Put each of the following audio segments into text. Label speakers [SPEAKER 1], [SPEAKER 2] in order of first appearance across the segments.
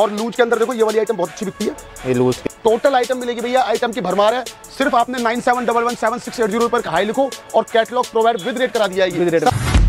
[SPEAKER 1] और लूज के अंदर देखो ये वाली आइटम बहुत अच्छी बिकती है,
[SPEAKER 2] ये लूज
[SPEAKER 1] टोटल आइटम मिलेगी भैया, आइटम की भरमार है। सिर्फ आपने 97117680 पर हाई लिखो और कैटलॉग प्रोवाइड विद रेट करा दी जाएगी।
[SPEAKER 2] With rate.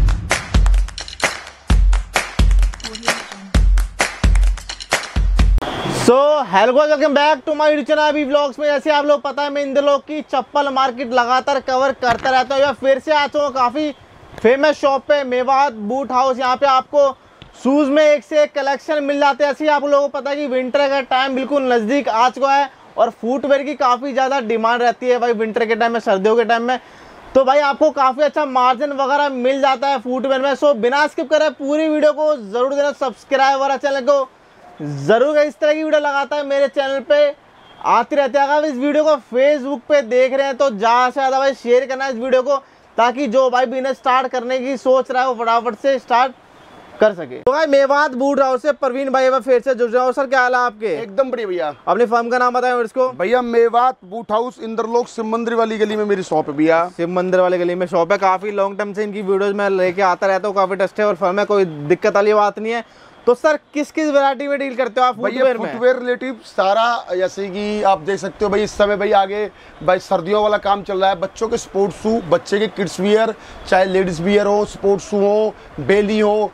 [SPEAKER 2] So hello guys, welcome back to my channel अभी व्लॉग्स में। जैसे आप लोग पता है मैं इन दिनों की चप्पल मार्केट लगातार कवर करता रहता हूँ। या फिर से आता हूँ काफ़ी फेमस शॉप पे, मेवात बूट हाउस। यहाँ पे आपको शूज़ में एक से एक कलेक्शन मिल जाते हैं। ऐसे ही आप लोगों को पता है कि विंटर का टाइम बिल्कुल नज़दीक आ चुका है और फुटवेयर की काफ़ी ज़्यादा डिमांड रहती है भाई विंटर के टाइम में, सर्दियों के टाइम में। तो भाई आपको काफ़ी अच्छा मार्जिन वगैरह मिल जाता है फुटवेयर में। सो बिना स्किप करे पूरी वीडियो को ज़रूर देना, सब्सक्राइब वगैरह चैनल को जरूर। इस तरह की वीडियो लगाता है मेरे चैनल पे आती रहती है। अगर इस वीडियो को फेसबुक पे देख रहे हैं तो ज़्यादा से ज़्यादा भाई शेयर करना इस वीडियो को, ताकि जो भाई बिजनेस स्टार्ट करने की सोच रहा है वो फटाफट से स्टार्ट कर सके। तो भाई मेवात बूट हाउस से प्रवीण भाई फिर से जुड़ जाओ। सर क्या हाल है आपके?
[SPEAKER 1] एकदम बढ़िया भैया।
[SPEAKER 2] अपने फर्म का नाम बताएं इसको।
[SPEAKER 1] भैया मेवात बूट हाउस इंद्रलोक शिव मंदिर वाली गली में मेरी शॉप है भैया।
[SPEAKER 2] शिव मंदिर वाली गली में शॉप है। काफी लॉन्ग टाइम से इनकी वीडियोस में लेके आता रहता हूँ, काफी ट्रस्टेबल फर्म है, कोई दिक्कत वाली बात नहीं है। तो सर किस किस वैरायटी में डील करते हो आप फुटवेयर में?
[SPEAKER 1] फुटवेयर रिलेटिव सारा, जैसे कि आप देख सकते हो भाई इस समय भाई आगे भाई सर्दियों वाला काम चल रहा है। बच्चों के स्पोर्ट्स शू, बच्चे के किड्स वियर, चाहे लेडीज वियर हो, स्पोर्ट्स शू हो, बेली हो,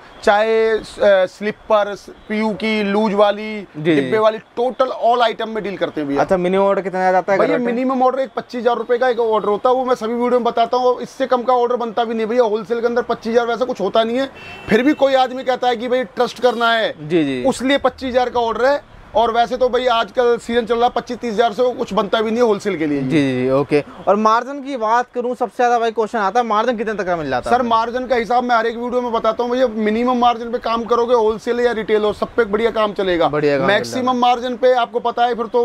[SPEAKER 1] चाहे स्लीपर, पीयू की लूज वाली, डिब्बे वाली, टोटल ऑल आइटम में डील करते हैं भैया।
[SPEAKER 2] अच्छा, मिनिमम ऑर्डर कितना जाता है?
[SPEAKER 1] भैया मिनिमम ऑर्डर एक 25,000 रुपए का एक ऑर्डर होता है, वो मैं सभी वीडियो में बताता हूँ। इससे कम का ऑर्डर बनता भी नहीं भैया। होलसेल के अंदर 25,000 वैसा कुछ होता नहीं है। फिर भी कोई आदमी कहता है कि भाई ट्रस्ट करना है,
[SPEAKER 2] जी,
[SPEAKER 1] उसलिए 25,000 का ऑर्डर है। और वैसे तो भाई आजकल सीजन चल रहा है, 25-30,000 से कुछ बनता भी नहीं है होलसेल के लिए।
[SPEAKER 2] जी, ओके। और मार्जिन की बात करूं, सबसे ज्यादा भाई क्वेश्चन आता है मार्जिन कितने तक का मिल जाता है?
[SPEAKER 1] सर मार्जिन का हिसाब मैं हर एक वीडियो में बताता हूँ भैया। मिनिमम मार्जिन पे काम करोगे, होलसेल या रिटेल हो, सब पे बढ़िया काम चलेगा। मैक्सिमम मार्जिन पे आपको पता है फिर तो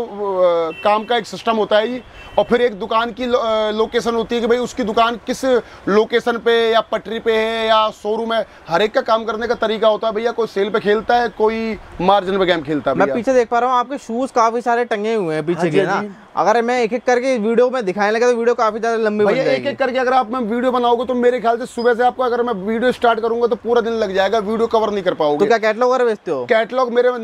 [SPEAKER 1] काम का एक सिस्टम होता है जी। और फिर एक दुकान की लोकेशन होती है कि भाई उसकी दुकान किस लोकेशन पे या पटरी पे है या शोरूम है। हर एक का काम करने का तरीका होता है भैया। कोई सेल पे खेलता है, कोई मार्जिन पे गेम खेलता है।
[SPEAKER 2] मैं पीछे देख पा रहा हूँ आपके शूज काफी सारे टंगे हुए हैं पीछे के ना। अगर मैं एक एक करके वीडियो में दिखाने लगा तो वीडियो काफी ज्यादा लंबी बन जाएगी।
[SPEAKER 1] एक एक करके अगर आप मैं वीडियो बनाओगे तो मेरे ख्याल से सुबह से आपको, अगर मैं वीडियो स्टार्ट करूंगा तो पूरा दिन लग जाएगा, वीडियो कवर नहीं कर पाओगे।
[SPEAKER 2] तो क्या कैटलॉग वगैरह बेचते हो?
[SPEAKER 1] कैटलॉग मेरे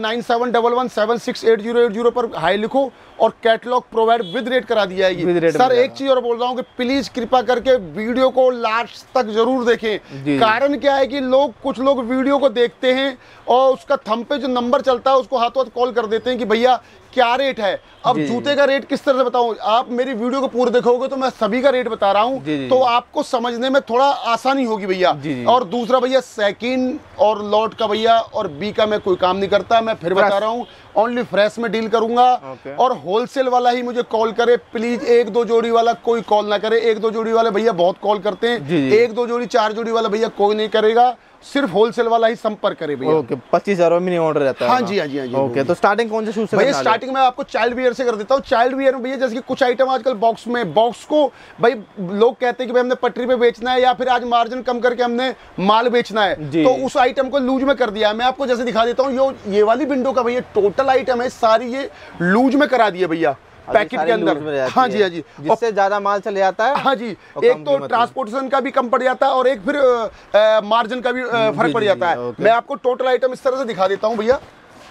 [SPEAKER 1] 9711768080 पर हाई लिखो और कैटलॉग प्रोवाइड विद रेट करा दी जाएगी। सर एक चीज और बोल रहा हूँ कि प्लीज कृपा करके वीडियो को लास्ट तक जरूर देखें। कारण क्या है कि कुछ लोग वीडियो को देखते हैं और उसका थंब पे जो नंबर चलता है उसको हाथों हाथ कॉल कर देते हैं कि भैया क्या रेट है। अब जूते का रेट किस तरह से बताऊं? आप मेरी वीडियो को पूरे देखोगे तो मैं सभी का रेट बता रहा हूं, तो आपको समझने में थोड़ा आसानी होगी भैया। और दूसरा भैया सेकंड और लॉट का भैया और बी का मैं कोई काम नहीं करता। मैं फिर बता रहा हूं, ओनली फ्रेश में डील करूंगा। और होलसेल वाला ही मुझे कॉल करे प्लीज। एक दो जोड़ी वाला कोई कॉल ना करे। एक दो जोड़ी वाले भैया बहुत कॉल करते हैं। एक दो जोड़ी, चार जोड़ी वाला भैया कोई नहीं करेगा। सिर्फ होलसेल वाला ही संपर्क करे भैया।
[SPEAKER 2] ओके, 25,000 मिनिमम ऑर्डर रहता है।
[SPEAKER 1] हाँ जी, हाँ जी, हाँ जी।
[SPEAKER 2] ओके, तो स्टार्टिंग कौन से शूज से?
[SPEAKER 1] भैया स्टार्टिंग में आपको चाइल्ड वियर से कर देता हूँ। चाइल्ड वियर में भैया जैसे कि कुछ आइटम आजकल बॉक्स को भाई लोग कहते हैं कि भाई हमने पटरी पे बेचना है या फिर आज मार्जिन कम करके हमने माल बेचना है, तो उस आइटम को लूज में कर दिया है। मैं आपको जैसे दिखा देता हूँ, ये वाली विंडो का भैया टोटल आइटम है सारी, ये लूज में करा दिया भैया पैकेट के अंदर। हाँ जी, हाँ जी,
[SPEAKER 2] जिससे ज्यादा माल चले जाता है।
[SPEAKER 1] हाँ जी, एक तो ट्रांसपोर्टेशन का भी कम पड़ जाता है और एक फिर मार्जिन का भी फर्क पड़ जाता है। मैं आपको टोटल आइटम इस तरह से दिखा देता हूँ भैया।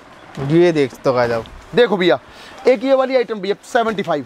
[SPEAKER 2] ये देख तो जाओ,
[SPEAKER 1] देखो भैया एक ये वाली आइटम भैया 75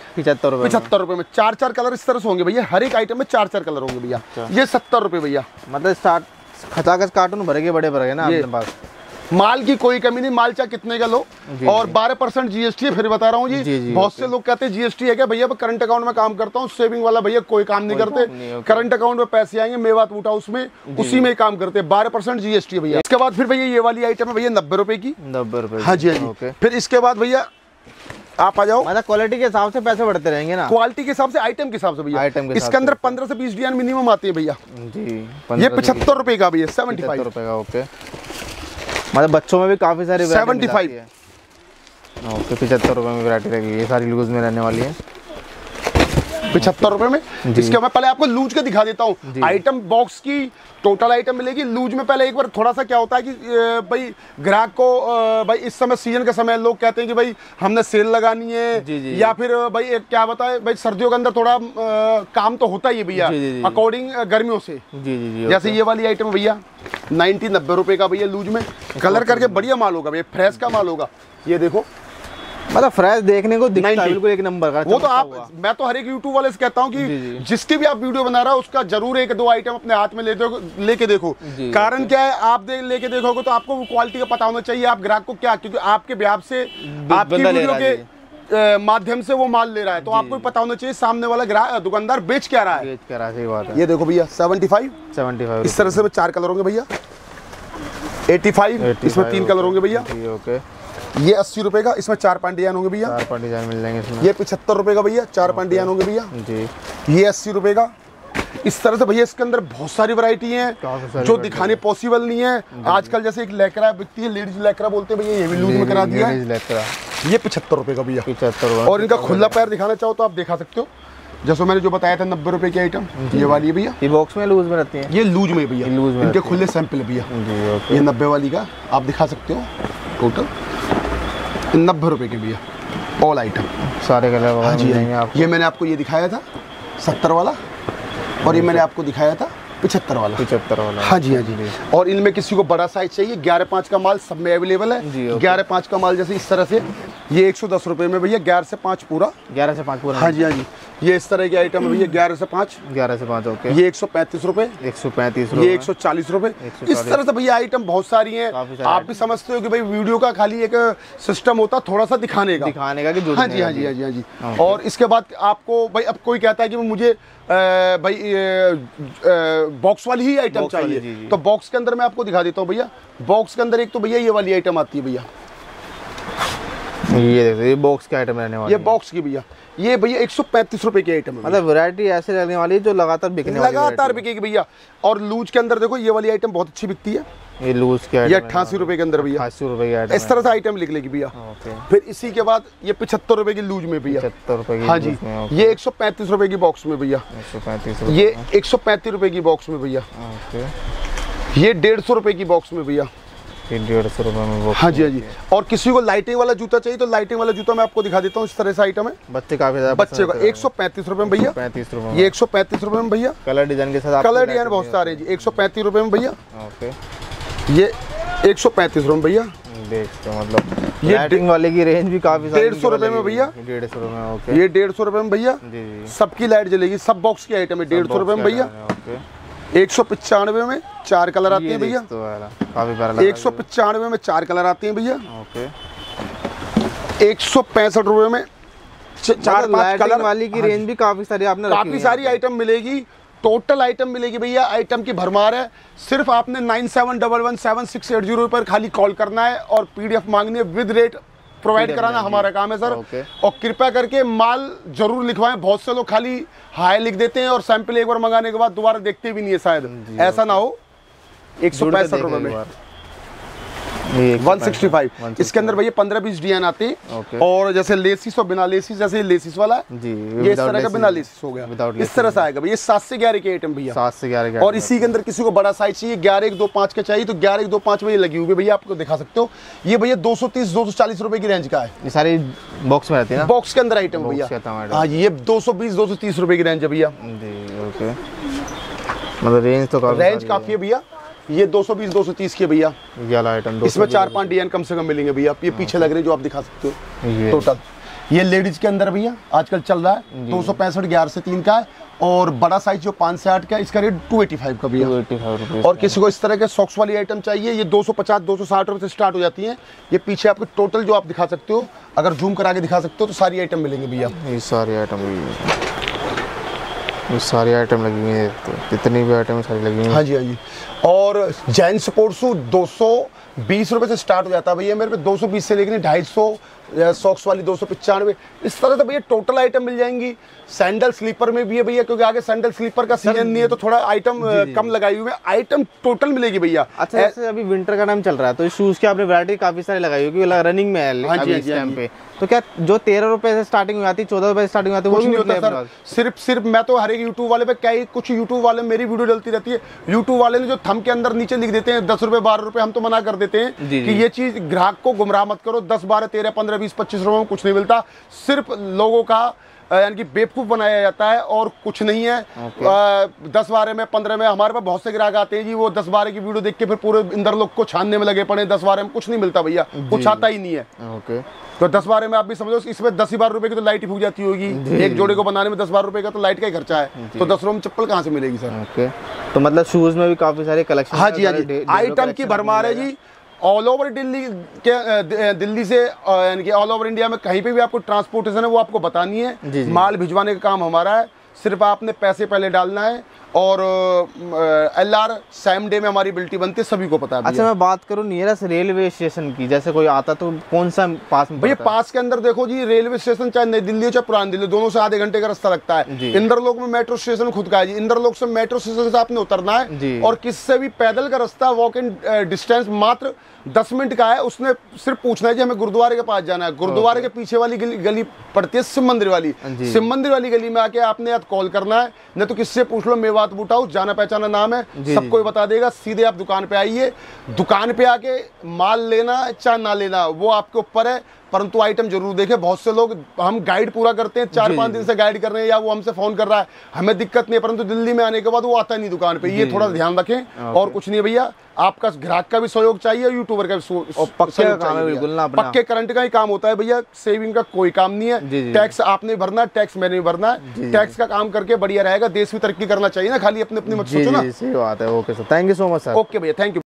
[SPEAKER 1] 75 रुपए में 4 कलर इस तरह से होंगे भैया। हर एक आइटम में 4 कलर होंगे भैया। ये 70 रुपए भैया। मतलब
[SPEAKER 2] स्टार्ट खचाखच कार्टून भरेंगे बड़े भरेंगे ना अपने पास।
[SPEAKER 1] माल की कोई कमी नहीं, माल चाहे कितने का लो। और 12% जीएसटी है, फिर बता रहा हूँ जी। बहुत से लोग कहते हैं जीएसटी है क्या? भैया करंट अकाउंट में काम करता हूँ, सेविंग वाला भैया कोई काम नहीं करते। करंट अकाउंट में पैसे आएंगे मेवात बूट हाउस में, उसी में काम करते हैं। 12% जीएसटी है भैया। इसके बाद फिर भैया ये वाली आइटम है भैया 90 रुपए की।
[SPEAKER 2] 90 रुपए?
[SPEAKER 1] हाँ जी, हाँ जी। फिर इसके बाद भैया आप आ जाओ।
[SPEAKER 2] मतलब क्वालिटी के हिसाब से पैसे बढ़ते रहेंगे ना?
[SPEAKER 1] क्वालिटी के हिसाब से, आइटम के हिसाब से भैया। इसके अंदर 15 से 20 डिजाइन मिनिमम आती है भैया जी। ये 75 रुपए का भैया। 75
[SPEAKER 2] रुपए का। ओके, मतलब बच्चों में भी काफी सारी
[SPEAKER 1] 75।
[SPEAKER 2] ओके, 75 रुपए में वैरायटी रहेगी। ये सारी लूज में रहने वाली है
[SPEAKER 1] 75 रुपए में। इसके मैं पहले आपको लूज के दिखा देता हूँ। आइटम बॉक्स की टोटल आइटम मिलेगी लूज में। पहले एक बार थोड़ा सा क्या होता है कि भाई ग्राहक को भाई इस समय सीजन का समय लोग कहते हैं कि भाई हमने सेल लगानी है, या फिर भाई क्या बताए भाई सर्दियों के अंदर थोड़ा काम तो होता ही है भैया अकॉर्डिंग गर्मियों से। जैसे ये वाली आइटम भैया 90 रुपए का भैया लूज में। कलर करके बढ़िया माल होगा भैया, फ्रेश का माल होगा। ये देखो
[SPEAKER 2] मतलब फ्रेश देखने को दिखता है बिल्कुल एक नंबर का।
[SPEAKER 1] वो तो आप, मैं तो हर एक यूट्यूब वाले से कहता हूँ कि जिसकी भी आप वीडियो बना रहा है उसका जरूर एक दो आइटम अपने हाथ में लेके देखो। कारण क्या है, आप लेके देखोगे तो आपको क्वालिटी का पता होना चाहिए आप ग्राहक को क्या, क्योंकि आपके व्याप से आपकी वीडियो के माध्यम से वो माल ले रहा है, तो आपको पता होना चाहिए सामने वाला ग्राहक दुकानदार बेच क्या रहा है।
[SPEAKER 2] सही बात है।
[SPEAKER 1] ये देखो भैया 75 इस तरह से 4 कलर होंगे भैया। 85 इसमें 3 कलर होंगे भैया।
[SPEAKER 2] ओके।
[SPEAKER 1] ये 80 रुपए का, इसमें 4 5 डिजाइन होंगे भैया।
[SPEAKER 2] 4 5 डिजाइन मिल जाएंगे इसमें।
[SPEAKER 1] ये 75 रुपए का भैया, 4 5 डिजाइन होंगे भैया जी। ये 80 रुपए का। इस तरह से भैया इसके अंदर बहुत सारी वैरायटी है जो दिखाने पॉसिबल नहीं है आजकल। जैसे एक लैकरा बिकती है, लेडीज लैकरा बोलते हैं भैया, ये भी लूज में करा दिया है। ये 75 रुपए का भैया। 75। और इनका खुला पैर दिखाना चाहो तो आप दिखा सकते हो, जैसे मैंने जो बताया था 90 रुपए की आइटम ये वाली है भैया।
[SPEAKER 2] ये बॉक्स में लूज में रहती है,
[SPEAKER 1] ये लूज में भैया, इनके खुले सैंपल है भैया। ये 90 वाली का आप दिखा सकते हो। टोटल 90 रुपए के भैया ऑल आइटम, सारे कलर। हाँ जी, ये मैंने आपको ये दिखाया था 70 वाला, और ये मैंने आपको दिखाया था 75 वाला। 75 वाला। हाँ जी, हाँ जी। और इनमें किसी को बड़ा साइज चाहिए, 11/5 का माल सब में अवेलेबल है। 11/5 का माल जैसे इस तरह से, ये 110 रुपए में भैया 11 से 5 पूरा। 11 से 5 पूरा। हाँ जी, हाँ जी। ये इस तरह की आइटम है भैया 11 से 5। 11 से 5 ओके। ये 135 रुपए। 135 रुपए। ये 140 रुपए। इस तरह से भैया आइटम बहुत सारी हैं। आप भी समझते हो कि भाई वीडियो का खाली एक सिस्टम होता थोड़ा सा दिखाने का कि हाँ जी, हाँ जी, हाँ जी, हाँ जी, हाँ जी। और इसके बाद आपको भाई अब कोई कहता है कि मुझे भाई बॉक्स वाली ही आइटम चाहिए, तो बॉक्स के अंदर मैं आपको दिखा देता हूँ भैया। बॉक्स के अंदर एक तो भैया ये वाली आइटम आती है भैया, ये बॉक्स की आइटम रहने वाली है। ये बॉक्स की भैया, ये भैया 135 रुपए की आइटम है। मतलब वैरायटी ऐसे रहने वाली है जो लगातार बिकेगी भैया। और लूज के अंदर देखो ये वाली आइटम बहुत अच्छी बिकती है। ये लूज की आइटम, ये 88 रुपए के अंदर भैया। 88 रुपए की आइटम, इस तरह से आइटम लिख लेगी भैया। फिर इसी के बाद ये 75 रुपए की लूज में भैया। 75 रुपए की। हाँ जी। ये 135 रुपए की बॉक्स में भैया। 135। ये 135 रुपए की बॉक्स में भैया। ये 150 रुपए की बॉक्स में भैया। 150 रुपए में। हाँ जी, हाँ जी। और किसी को लाइटिंग वाला जूता चाहिए तो लाइटिंग वाला जूता मैं आपको दिखा देता हूँ। इस तरह से आइटम है, बच्चे काफी ज्यादा बच्चे का 135 रुपए में भैया। 35 रुपए। ये 135 रुपए में भैया। कलर डिजाइन के साथ, कलर डिजाइन बहुत सारे जी। 135 रुपए में भैया। ओके। ये 135 रुपए में भैया। मतलब ये लाइटिंग वाले की रेंज भी काफी 150 रुपए में भैया। 150 रुपए में। ओके। ये 150 रुपए में भैया। सबकी लाइट जलेगी, सब बॉक्स की आइटम है। 150 रुपए में भैया। 195 में 4 कलर आते हैं भैया। काफी प्यारा। 195 में 4 कलर आते हैं भैया। ओके। 165 रुपए में 4-5 कलर वाली की रेंज भी काफी सारी आपने काफी सारी आइटम मिलेगी। टोटल आइटम मिलेगी भैया, आइटम की भरमार है। सिर्फ आपने 97117680 पर खाली कॉल करना है और पीडीएफ मांगनी है, विद रेट प्रोवाइड कराना हमारा काम है सर। और कृपया करके माल जरूर लिखवाएं। बहुत से लोग खाली हाई लिख देते हैं और सैंपल एक बार मंगाने के बाद दोबारा देखते भी नहीं है, शायद ऐसा ना हो। 165 रुपए में 165। इसके अंदर भैया 15-20 डिजाइन आते हैं। और जैसे लेसिस और बिना लेसिस, जैसे लेसिस वाला जी, ये इस तरह का बिना लेसिस हो गया, इस तरह से आएगा भैया। 7 से 11 के आइटम भैया। 7 से 11। और इसी के अंदर किसी को बड़ा साइज चाहिए, 11-125 का चाहिए तो 11-125 में ये लगी हुई भैया, आपको दिखा सकते हो। ये भैया 230-240 रुपए की रेंज का है। ये सारी बॉक्स में रहती है ना, बॉक्स के अंदर आइटम भैया। हाँ, ये 220-230 रुपए की रेंज है भैया। ओके। मतलब रेंज तो रेंज काफी है भैया। ये 220-230 की भैया ये आइटम। इसमें 4-5 डिजाइन कम से कम मिलेंगे भैया। ये पीछे लग रहे हैं जो आप दिखा सकते हो टोटल। ये लेडीज के अंदर भैया आजकल चल रहा है 265 11 से 3 का है। और बड़ा साइज जो 5 से 8 का है, इसका रेट 285 का भैया। 285 और किसी को इस तरह के सॉक्स वाली आइटम चाहिए, ये 250-260 रुपए से स्टार्ट हो जाती है। ये पीछे आपको टोटल जो आप दिखा सकते हो, अगर जूम करा के दिखा सकते हो तो सारी आइटम मिलेंगे भैया। ये सारी आइटम, ये सारी आइटम लगी हुई है, जितनी भी आइटम सारी लगी हुई है। हाँ जी, हाँ जी। और जैन स्पोर्ट्स शू 220 रुपए से स्टार्ट हो जाता है भैया मेरे पे, 220 से लेकर 250। सॉक्स वाली 295। इस तरह से भैया टोटल आइटम मिल जाएंगी। सैंडल स्लीपर में भी है भैया, क्योंकि आगे सैंडल स्लीपर का सीजन नहीं है तो थोड़ा आइटम कम लगाई हुई है। आइटम टोटल मिलेगी भैया। अच्छा, जैसे अभी विंटर का टाइम चल रहा है तो शूज की आपने वैरायटी काफी सारी लगाई होगी, रनिंग में है अभी इस टाइम पे। तो क्या जो 13 रुपए से स्टार्टिंग में आती है, 14 रुपए से स्टार्टिंग में आती है, वो नहीं होता सर। सिर्फ मैं तो हर एक यूट्यूब वाले पे, क्या कुछ यूट्यूब वाले मेरी वीडियो डलती रहती है, यूट्यूब वाले ने जो थंब के अंदर नीचे लिख देते हैं 10 रुपए 12 रुपए, हम तो मना कर देते हैं कि ये चीज ग्राहक को गुमराह मत करो। 10 12 13 15 20 25 रुपए में कुछ नहीं मिलता। सिर्फ लोगों का यानी कि बेवकूफ़ बनाया जाता है और कुछ नहीं है। 10-12 में 15 में हमारे पास बहुत से ग्राहक आते हैं जी, वो 10-12 की वीडियो देख के फिर पूरे इंदर लोग को छानने में लगे पड़े। 10-12 में कुछ नहीं मिलता भैया, कुछ आता ही नहीं है। तो 10-12 में आप भी समझो, इसमें 10-12 रुपए की तो लाइट ही फूक जाती होगी। एक जोड़े को बनाने में 10-12 रुपए का तो लाइट का ही खर्चा है, तो 10 रुपए में चप्पल कहाँ से मिलेगी सर?
[SPEAKER 2] तो मतलब शूज में भी काफी सारे कलेक्शन।
[SPEAKER 1] हाँ जी, हाँ जी, आइटम की भरमार है जी। ऑल ओवर दिल्ली से यानी कि ऑल ओवर इंडिया में कहीं पे भी आपको ट्रांसपोर्टेशन है वो आपको बतानी है। माल भिजवाने का काम हमारा है, सिर्फ आपने पैसे पहले डालना है और LR सेम डे में हमारी बिल्टी बनती है, सभी को पता है।
[SPEAKER 2] अच्छा, मैं बात करूं नियरेस्ट रेलवे स्टेशन की, जैसे कोई आता तो कौन सा पास में?
[SPEAKER 1] भैया पास के अंदर देखो जी, रेलवे स्टेशन चाहे नई दिल्ली हो चाहे पुरानी दिल्ली, दोनों से आधे घंटे का रास्ता लगता है। इंदरलोक में मेट्रो स्टेशन खुद का है जी, इंदरलोक से मेट्रो स्टेशन से आपने उतरना है और किससे भी पैदल का रास्ता वॉक इन डिस्टेंस मात्र 10 मिनट का है। उसने सिर्फ पूछना है कि हमें गुरुद्वारे के पास जाना है। गुरुद्वारे के पीछे वाली गली पड़ती है शिव मंदिर वाली, शिव मंदिर वाली गली में आके आपने या कॉल करना है, नहीं तो किससे पूछ लो, मेवात बूट हाउस, जाना पहचाना नाम है, सबको बता देगा। सीधे आप दुकान पे आइए, दुकान पे आके माल लेना चाहे ना लेना वो आपके ऊपर है, परंतु आइटम जरूर देखें। बहुत से लोग, हम गाइड पूरा करते हैं, 4-5 दिन से गाइड कर रहे हैं या वो हमसे फोन कर रहा है, हमें दिक्कत नहीं है, परंतु दिल्ली में आने के बाद वो आता नहीं दुकान पे, ये थोड़ा ध्यान रखें। और कुछ नहीं भैया, आपका ग्राहक का भी सहयोग चाहिए, यूट्यूबर का भी पक्के करंट का ही काम होता है भैया, सेविंग का कोई काम नहीं है। टैक्स आपने भरना है, टैक्स मैंने भरना है, टैक्स का काम करके बढ़िया रहेगा। देश भी तरक्की करना चाहिए ना, खाली अपने अपने मत सोचो ना।
[SPEAKER 2] सही बात है। Okay sir, thank you so much sir.
[SPEAKER 1] Okay भैया, थैंक यू।